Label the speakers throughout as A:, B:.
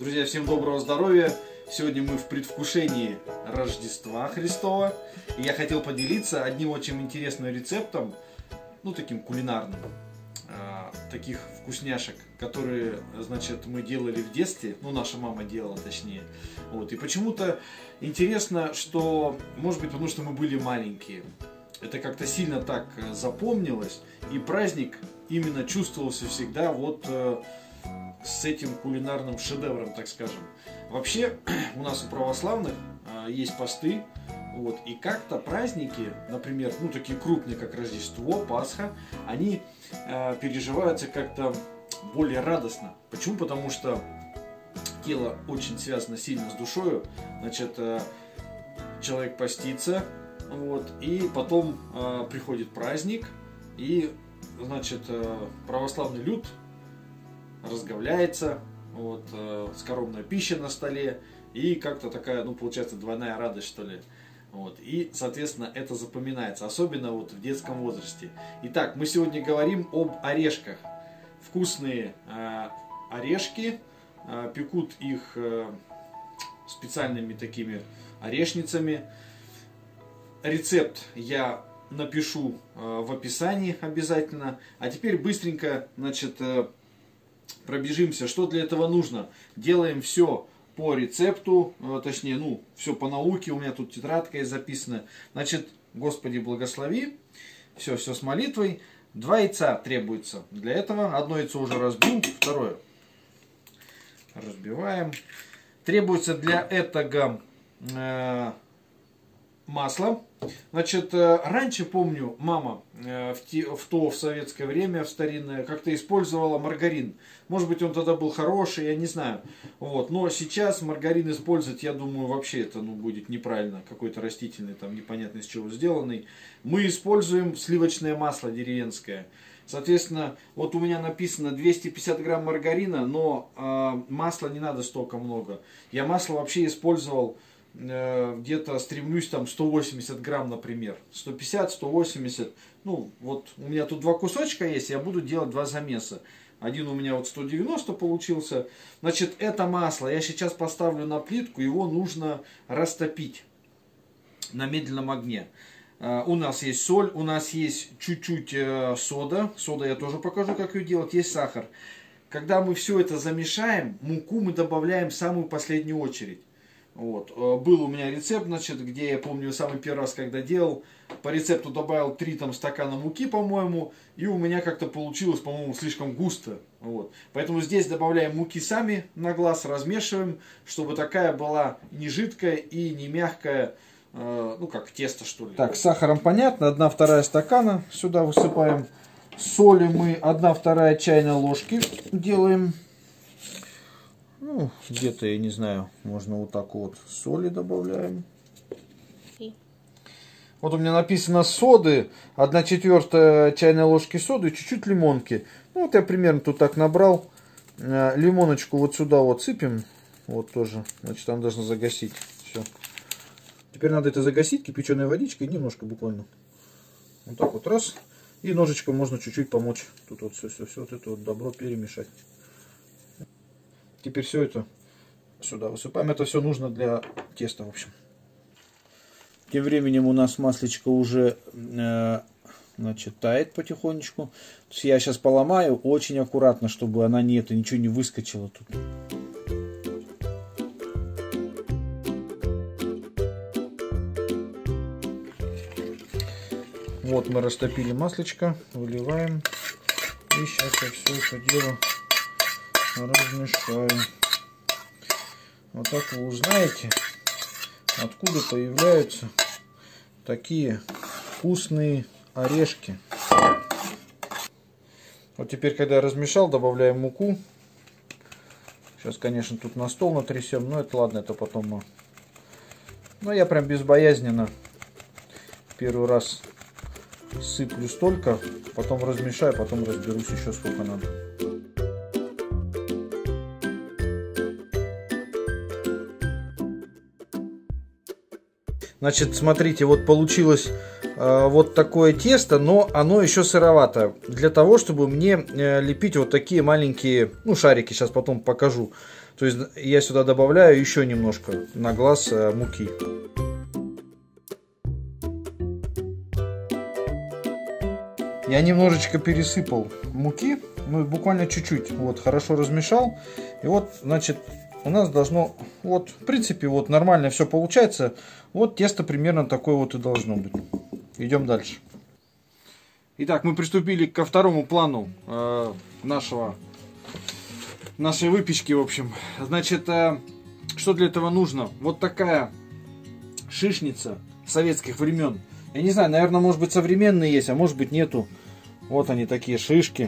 A: Друзья, всем доброго здоровья! Сегодня мы в предвкушении Рождества Христова. И я хотел поделиться одним очень интересным рецептом, таким кулинарным, таких вкусняшек, которые, значит, мы делали в детстве, наша мама делала точнее. И почему-то интересно, что, может быть, потому что мы были маленькие, это как-то сильно так запомнилось, и праздник именно чувствовался всегда с этим кулинарным шедевром, так скажем. Вообще, у нас у православных есть посты, и как-то праздники, например, такие крупные, как Рождество, Пасха, они переживаются как-то более радостно. Почему? Потому что тело очень связано сильно с душою, значит, человек постится, и потом приходит праздник, и, значит, православный люд разговляется, скоромная пища на столе, и как-то такая, получается, двойная радость, что ли. И, соответственно, это запоминается, особенно в детском возрасте. Итак, мы сегодня говорим об орешках. Вкусные орешки, пекут их специальными такими орешницами. Рецепт я напишу в описании обязательно. А теперь быстренько, значит, пробежимся, что для этого нужно. Делаем все по рецепту, точнее, все по науке, у меня тут тетрадка есть записана. Значит, Господи благослови, все с молитвой. 2 яйца требуется для этого. Одно яйцо уже разбил, второе разбиваем. Требуется для этого масло. Значит, раньше, помню, мама в советское время, в старинное, как-то использовала маргарин. Может быть, он тогда был хороший, я не знаю. Но сейчас маргарин использовать, я думаю, вообще это будет неправильно. Какой-то растительный, непонятно из чего сделанный. Мы используем сливочное масло деревенское. Соответственно, у меня написано 250 грамм маргарина, но масла не надо столько много. Я масло вообще использовал где-то, стремлюсь 180 грамм, например, 150, 180. У меня тут 2 кусочка есть, я буду делать 2 замеса. Один у меня 190 получился. Значит, это масло я сейчас поставлю на плитку, его нужно растопить на медленном огне. У нас есть соль, у нас есть чуть-чуть сода. Сода я тоже покажу, как ее делать. Есть сахар. Когда мы все это замешаем, муку мы добавляем в самую последнюю очередь. Был у меня рецепт, значит, где я помню самый первый раз, когда делал, по рецепту добавил 3 стакана муки, по-моему, и у меня как-то получилось, по-моему, слишком густо. Поэтому здесь добавляем муки сами на глаз, размешиваем, чтобы такая была не жидкая и не мягкая, как тесто, что ли. Так, с сахаром понятно, 1/2 стакана сюда высыпаем. Соли мы 1/2 чайной ложки делаем. Где-то, я не знаю, можно так соли добавляем. У меня написано соды, 1/4 чайной ложки соды и чуть-чуть лимонки. Я примерно тут так набрал. Лимоночку сюда сыпем. Тоже, значит, там должно загасить. Все. Теперь надо это загасить кипяченой водичкой, немножко буквально. Так раз. И ножичком можно чуть-чуть помочь. Тут все это добро перемешать. Теперь все это сюда высыпаем. Это все нужно для теста, в общем. Тем временем у нас маслечко уже тает потихонечку. То есть я сейчас поломаю очень аккуратно, чтобы она ничего не выскочило тут. Мы растопили маслечко, выливаем. И сейчас я все это дело размешаю. Так вы узнаете, откуда появляются такие вкусные орешки. Теперь, когда я размешал, добавляем муку. Сейчас, конечно, тут на стол натрясем, но это ладно, это потом. Я прям безбоязненно первый раз сыплю столько, потом размешаю, потом разберусь еще сколько надо. Значит, смотрите, вот получилось вот такое тесто, но оно еще сыровато. Для того, чтобы мне лепить вот такие маленькие, ну, шарики, сейчас потом покажу. То есть я сюда добавляю еще немножко на глаз муки. Я немножечко пересыпал муки, ну, буквально чуть-чуть, вот, хорошо размешал. И вот, значит, у нас должно, вот, в принципе, вот нормально все получается. Вот тесто примерно такое вот и должно быть. Идем дальше. Итак, мы приступили ко второму плану нашей выпечки, в общем. Значит, что для этого нужно? Вот такая шишница советских времен. Я не знаю, наверное, может быть современные есть, а может быть нету. Вот они, такие шишки.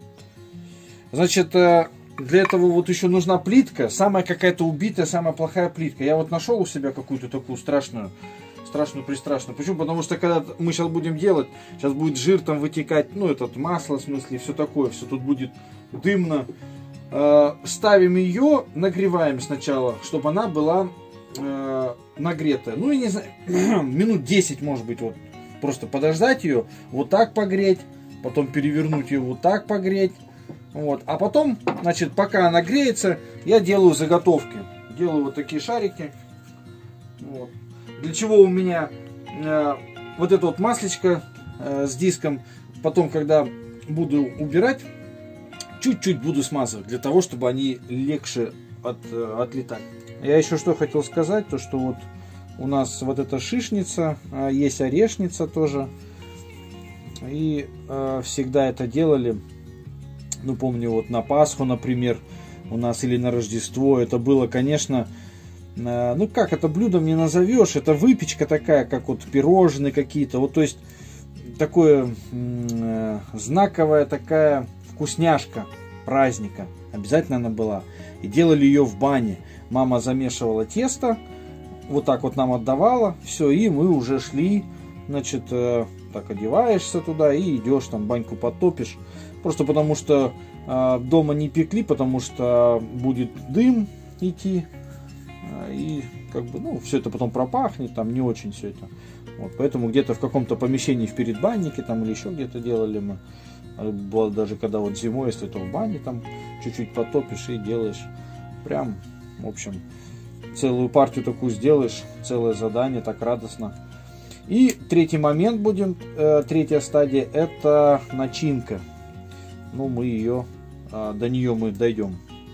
A: Значит, для этого вот еще нужна плитка. Самая какая-то убитая, самая плохая плитка. Я вот нашел у себя какую-то такую страшную, пристрашную. Почему? Потому что когда мы сейчас будем делать, сейчас будет жир там вытекать, ну, этот масло, в смысле, все такое, все тут будет дымно. Ставим ее, нагреваем сначала, чтобы она была нагретая. Ну, и не знаю, минут 10, может быть, вот. Просто подождать ее, вот так погреть, потом перевернуть ее, вот так погреть. Вот. А потом, значит, пока она греется, я делаю заготовки. Делаю вот такие шарики. Вот. Для чего у меня вот это вот маслечко с диском. Потом, когда буду убирать, чуть-чуть буду смазывать, для того, чтобы они легче отлетали. Я еще что хотел сказать, то что вот у нас вот эта шишница, есть орешница тоже. И всегда это делали. Ну, помню, вот на Пасху, например, у нас, или на Рождество. Это было, конечно, ну, как это блюдом не назовешь. Это выпечка такая, как вот пирожные какие-то. Вот, то есть, такое знаковая такая вкусняшка праздника. Обязательно она была. И делали ее в бане. Мама замешивала тесто, вот так вот нам отдавала. Все, и мы уже шли, значит, так одеваешься туда и идешь, там баньку потопишь. Просто потому что дома не пекли, потому что будет дым идти. И как бы, ну, все это потом пропахнет, там не очень все это. Вот, поэтому где-то в каком-то помещении в передбаннике там или еще где-то делали мы. Было даже когда вот зимой, если то в бане там чуть-чуть потопишь и делаешь. Прям, в общем, целую партию такую сделаешь, целое задание, так радостно. И третий момент будем, третья стадия, это начинка. Ну, мы ее, до нее мы дойдем.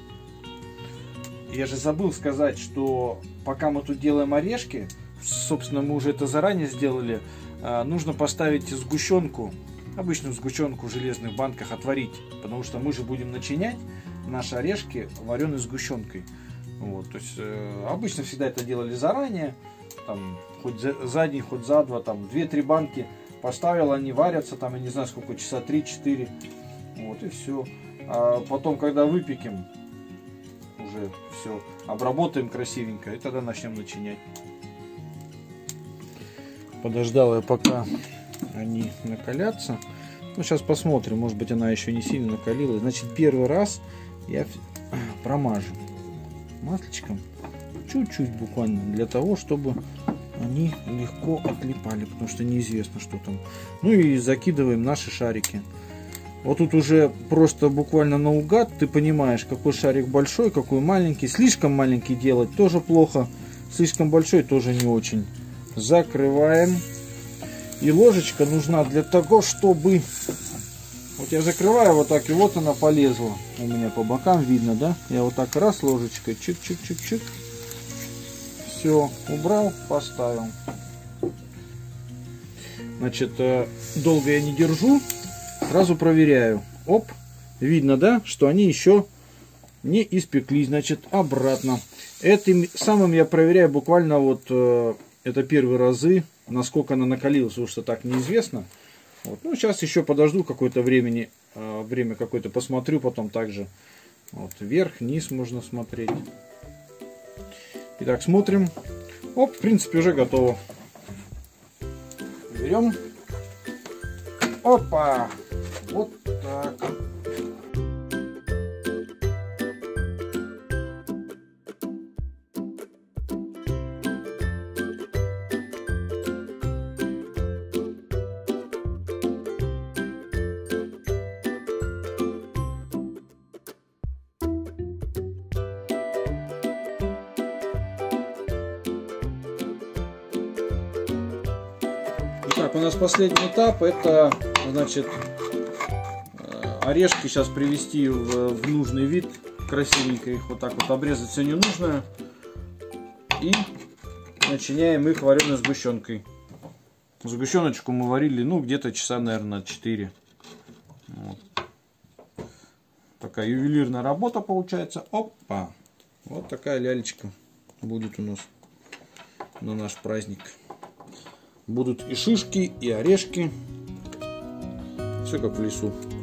A: Я же забыл сказать, что пока мы тут делаем орешки, собственно, мы уже это заранее сделали, нужно поставить сгущенку, обычную сгущенку в железных банках, отварить, потому что мы же будем начинять наши орешки вареной сгущенкой. Вот, то есть обычно всегда это делали заранее, там, хоть за день, хоть за два, там 2-3 банки поставил, они варятся, там, я не знаю сколько, часа 3-4, вот, и все. А потом, когда выпекем, уже все обработаем красивенько, и тогда начнем начинять. Подождал я, пока они накалятся. Ну, сейчас посмотрим, может быть, она еще не сильно накалилась. Значит, первый раз я промажу масличком, чуть-чуть буквально, для того, чтобы они легко отлипали, потому что неизвестно, что там. Ну и закидываем наши шарики. Вот тут уже просто буквально наугад ты понимаешь, какой шарик большой, какой маленький. Слишком маленький делать тоже плохо, слишком большой тоже не очень. Закрываем. И ложечка нужна для того, чтобы... Вот я закрываю вот так, и вот она полезла. У меня по бокам видно, да? Я вот так раз ложечкой, чик-чик-чик-чик. Все, убрал, поставил. Значит, долго я не держу. Сразу проверяю. Оп, видно, да, что они еще не испеклись. Значит, обратно. Этим самым я проверяю буквально вот, это первые разы, насколько она накалилась, потому что так неизвестно. Вот. Ну, сейчас еще подожду какое-то время какое-то посмотрю, потом также вот, вверх, вниз можно смотреть. Итак, смотрим. Оп, в принципе, уже готово. Берем. Опа! Вот так. у нас последний этап, это, значит, орешки сейчас привести в нужный вид, красивенько их вот так вот обрезать все ненужное. И начиняем их вареной сгущенкой. Сгущеночку мы варили, ну, где-то часа, наверное, 4. Вот. Такая ювелирная работа получается. Опа! Вот такая лялечка будет у нас на наш праздник. Будут и шишки, и орешки. Все как в лесу.